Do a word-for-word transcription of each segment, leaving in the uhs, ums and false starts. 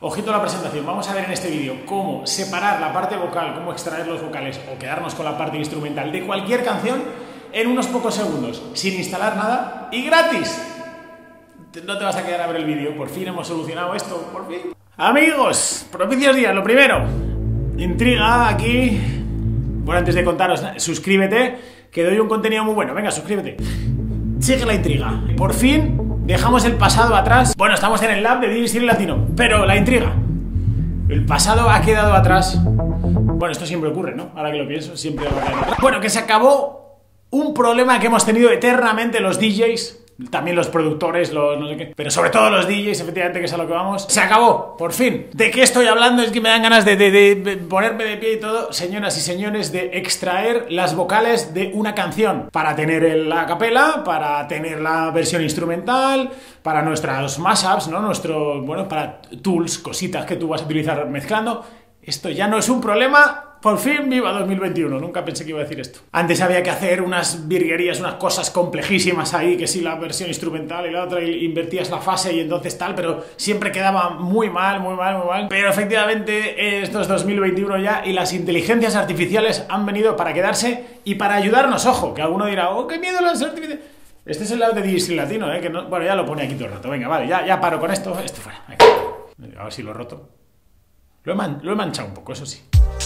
Ojito a la presentación, vamos a ver en este vídeo cómo separar la parte vocal, cómo extraer los vocales o quedarnos con la parte instrumental de cualquier canción en unos pocos segundos, sin instalar nada y gratis. No te vas a quedar a ver el vídeo, por fin hemos solucionado esto, por fin. Amigos, propicios días, lo primero, intriga aquí. Bueno, antes de contaros, suscríbete, que doy un contenido muy bueno. Venga, suscríbete. Sigue la intriga. Por fin dejamos el pasado atrás. Bueno, estamos en el lab de D J Steel Latino, pero la intriga. El pasado ha quedado atrás. Bueno, esto siempre ocurre, ¿no? Ahora que lo pienso, siempre va a quedar atrás. Bueno, que se acabó un problema que hemos tenido eternamente los D Js. También los productores, los no sé qué, pero sobre todo los D Js, efectivamente, que es a lo que vamos. Se acabó, por fin. ¿De qué estoy hablando? Es que me dan ganas de, de, de ponerme de pie y todo, señoras y señores, de extraer las vocales de una canción para tener la capela, para tener la versión instrumental, para nuestras mashups, ¿no? Nuestro, bueno, para tools, cositas que tú vas a utilizar mezclando. Esto ya no es un problema. Por fin, viva dos mil veintiuno, nunca pensé que iba a decir esto. Antes había que hacer unas virguerías, unas cosas complejísimas ahí, que si la versión instrumental y la otra, y invertías la fase y entonces tal, pero siempre quedaba muy mal, muy mal, muy mal. Pero efectivamente esto es dos mil veintiuno ya y las inteligencias artificiales han venido para quedarse y para ayudarnos. Ojo, que alguno dirá, oh, qué miedo las artificiales. Este es el lado de D J Steel Latino, ¿eh? Que no, bueno, ya lo pone aquí todo el rato. Venga, vale, ya, ya paro con esto. Esto fuera. Venga. A ver si lo he roto. Lo he, man lo he manchado un poco, eso sí.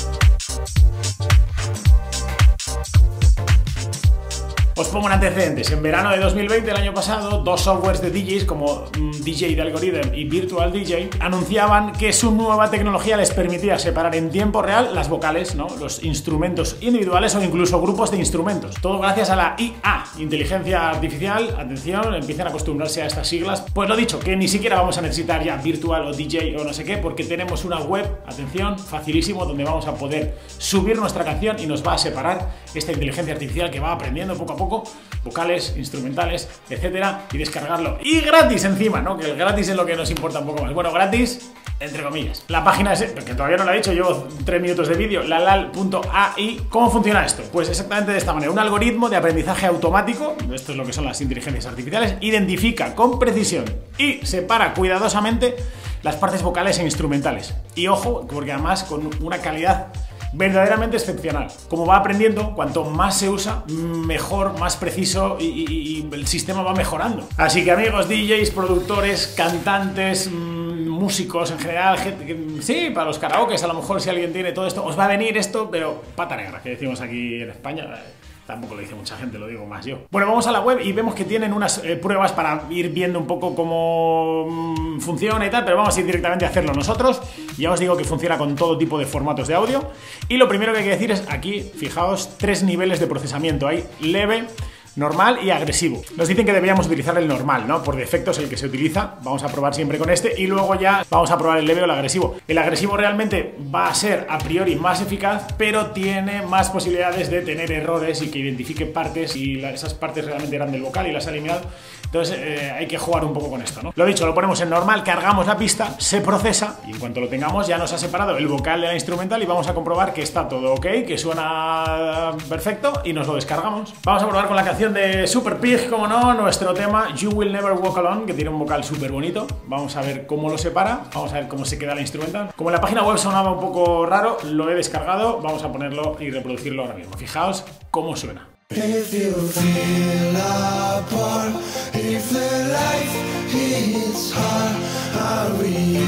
Os pongo en antecedentes. En verano de dos mil veinte, el año pasado, dos softwares de D Js como D J de Algorithm y Virtual D J anunciaban que su nueva tecnología les permitía separar en tiempo real las vocales, ¿no? Los instrumentos individuales o incluso grupos de instrumentos. Todo gracias a la I A, inteligencia artificial. Atención, empiecen a acostumbrarse a estas siglas. Pues lo dicho, que ni siquiera vamos a necesitar ya Virtual o D J o no sé qué, porque tenemos una web, atención, facilísimo, donde vamos a poder subir nuestra canción y nos va a separar esta inteligencia artificial que va aprendiendo poco a poco vocales, instrumentales, etcétera, y descargarlo. Y gratis encima, ¿no? Que el gratis es lo que nos importa un poco más. Bueno, gratis, entre comillas. La página es, que todavía no la he dicho, llevo tres minutos de vídeo, lalal punto a i. ¿Cómo funciona esto? Pues exactamente de esta manera. Un algoritmo de aprendizaje automático, esto es lo que son las inteligencias artificiales, identifica con precisión y separa cuidadosamente las partes vocales e instrumentales. Y ojo, porque además con una calidad verdaderamente excepcional. Como va aprendiendo, cuanto más se usa, mejor, más preciso y, y, y el sistema va mejorando. Así que amigos D Js, productores, cantantes, mmm, músicos en general, gente que, sí, para los karaokes, a lo mejor si alguien tiene todo esto, os va a venir esto, pero pata negra, que decimos aquí en España. Tampoco lo dice mucha gente, lo digo más yo. Bueno, vamos a la web y vemos que tienen unas eh, pruebas para ir viendo un poco cómo mmm, funciona y tal, pero vamos a ir directamente a hacerlo nosotros. Ya os digo que funciona con todo tipo de formatos de audio. Y lo primero que hay que decir es, aquí, fijaos, tres niveles de procesamiento. Hay leve, normal y agresivo. Nos dicen que deberíamos utilizar el normal, ¿no? Por defecto es el que se utiliza. Vamos a probar siempre con este y luego ya vamos a probar el leve o el agresivo. El agresivo realmente va a ser a priori más eficaz, pero tiene más posibilidades de tener errores y que identifique partes y la, esas partes realmente eran del vocal y las ha eliminado. Entonces eh, hay que jugar un poco con esto, ¿no? Lo dicho, lo ponemos en normal, cargamos la pista, se procesa y en cuanto lo tengamos ya nos ha separado el vocal de la instrumental y vamos a comprobar que está todo ok, que suena perfecto y nos lo descargamos. Vamos a probar con la canción de Super Pig, como no, nuestro tema You Will Never Walk Alone, que tiene un vocal súper bonito. Vamos a ver cómo lo separa, vamos a ver cómo se queda la instrumental. Como en la página web sonaba un poco raro, lo he descargado, vamos a ponerlo y reproducirlo ahora mismo. Fijaos cómo suena. If you feel apart, if the life hits hard, are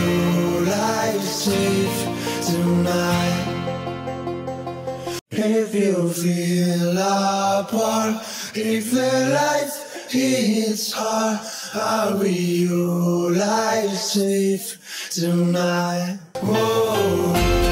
you life safe tonight? If you feel apart, if the life hits hard, are you life safe tonight? Whoa.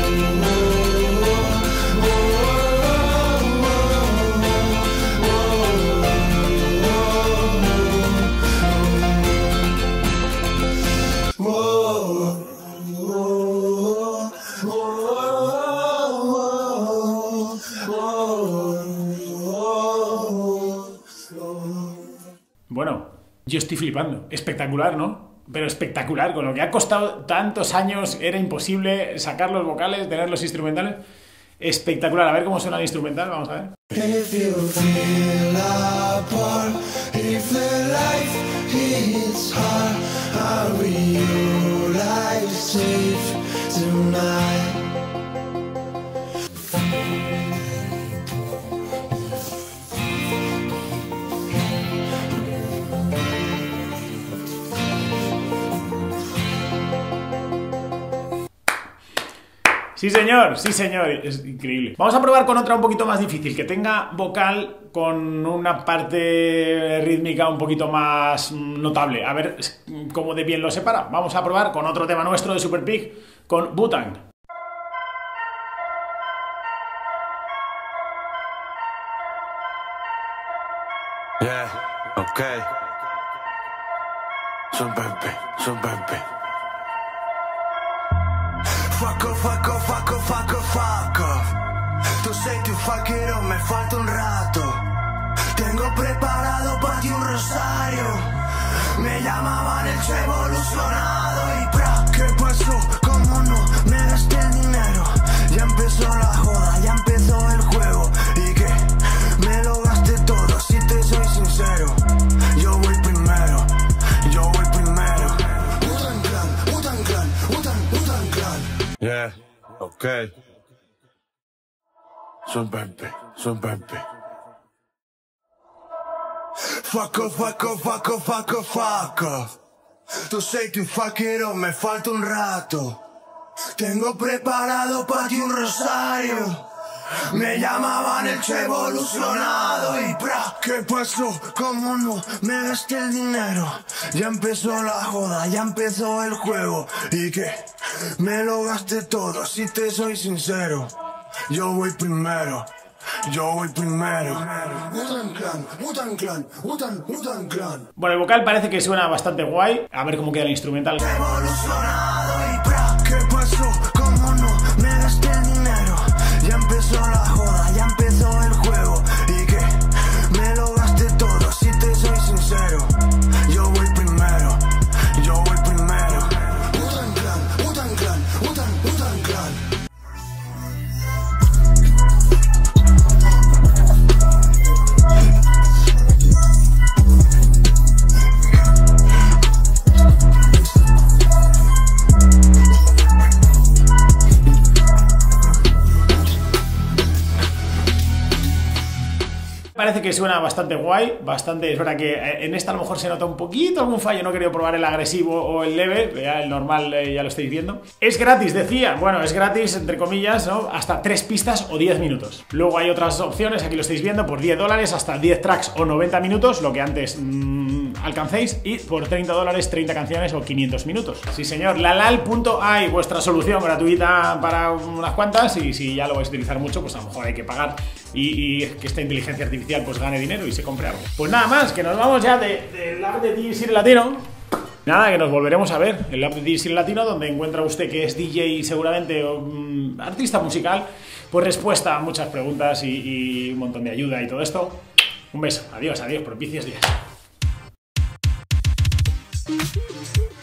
Bueno, yo estoy flipando. Espectacular, ¿no? Pero espectacular. Con lo que ha costado tantos años, era imposible sacar los vocales, tener los instrumentales. Espectacular. A ver cómo suena el instrumental. Vamos a ver. If you feel apart, if the life hits hard, are you life safe tonight. Sí señor, sí señor, es increíble. Vamos a probar con otra un poquito más difícil, que tenga vocal con una parte rítmica un poquito más notable. A ver cómo de bien lo separa. Vamos a probar con otro tema nuestro de Super Pig, con Wu-Tang. Yeah, okay. Super Pig, Super Pig. Fuck off, fuck off, fuck off, fuck off, fuck off. Tú sei tu fuckero, me falta un rato. Tengo preparado para ti un rosario. Me llamaban el che evolucionado y pra. ¿Qué pasó? ¿Cómo no? Me gasté el dinero. Ya empezó la joda, ya empezó el juego. ¿Y qué? Me lo gasté todo, si te soy sincero. Yo voy primero, yo voy primero. Wu-Tang Clan, Wu-Tang Clan, Wu-Tang, Wu-Tang Clan. Yeah, okay. Super Pig, Super Pig. Fuck off, fuck off, fuck off, fuck off, fuck off. Tú sei tu fuckero, me falta un rato. Tengo preparado para ti un rosario. Me llamaban el che evolucionado y pra. ¿Qué pasó? ¿Cómo no? Me gasté el dinero. Ya empezó la joda, ya empezó el juego. ¿Y qué? Me lo gasté todo, si te soy sincero. Yo voy primero, yo voy primero. Wu-Tang Clan, Wu-Tang Clan, Wu-Tang, Wu-Tang Clan. Bueno, el vocal parece que suena bastante guay. A ver cómo queda el instrumental. Evolucionado y pra. ¿Qué pasó? ¿Cómo no? Me gasté el dinero. Ya empezó la joda, ya empezó el juego. ¿Y qué? Me lo gasté todo, si te soy sincero. Yo voy primero, yo voy primero. Wu-Tang Clan, Wu-Tang Clan, Wu-Tang, Wu-Tang Clan. Parece que suena bastante guay, bastante, es verdad que en esta a lo mejor se nota un poquito algún fallo, no he querido probar el agresivo o el leve, ya el normal eh, ya lo estáis viendo. Es gratis, decía, bueno, es gratis entre comillas, ¿no? Hasta tres pistas o diez minutos. Luego hay otras opciones, aquí lo estáis viendo, por diez dólares hasta diez tracks o noventa minutos, lo que antes mmm, alcancéis, y por treinta dólares treinta canciones o quinientos minutos. Sí señor, lalal punto a i, vuestra solución gratuita para unas cuantas, y si ya lo vais a utilizar mucho, pues a lo mejor hay que pagar y, y que esta inteligencia artificial pues gane dinero y se compre algo. Pues nada más, que nos vamos ya del de, de app de D J Latino. Nada, que nos volveremos a ver el app de D J Latino, donde encuentra usted que es D J seguramente o um, artista musical, pues respuesta a muchas preguntas y, y un montón de ayuda y todo esto. Un beso, adiós, adiós, propicios días.